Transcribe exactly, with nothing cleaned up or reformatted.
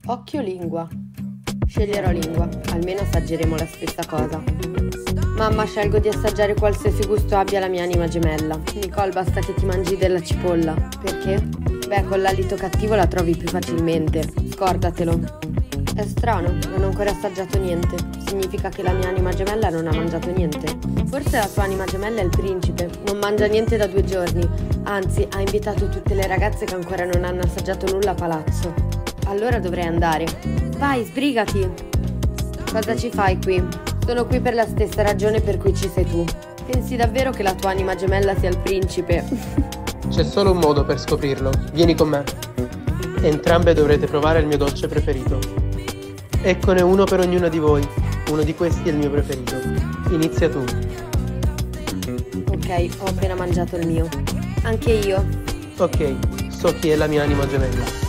Occhio o lingua? Sceglierò lingua, almeno assaggeremo la stessa cosa. Mamma, scelgo di assaggiare qualsiasi gusto abbia la mia anima gemella. Nicole, basta che ti mangi della cipolla. Perché? Beh, con l'alito cattivo la trovi più facilmente. Scordatelo. È strano, non ho ancora assaggiato niente. Significa che la mia anima gemella non ha mangiato niente. Forse la sua anima gemella è il principe. Non mangia niente da due giorni. Anzi, ha invitato tutte le ragazze che ancora non hanno assaggiato nulla a palazzo. Allora dovrei andare. Vai, sbrigati! Cosa ci fai qui? Sono qui per la stessa ragione per cui ci sei tu. Pensi davvero che la tua anima gemella sia il principe? C'è solo un modo per scoprirlo. Vieni con me. Entrambe dovrete provare il mio dolce preferito. Eccone uno per ognuna di voi. Uno di questi è il mio preferito. Inizia tu. Ok, ho appena mangiato il mio. Anche io. Ok, so chi è la mia anima gemella.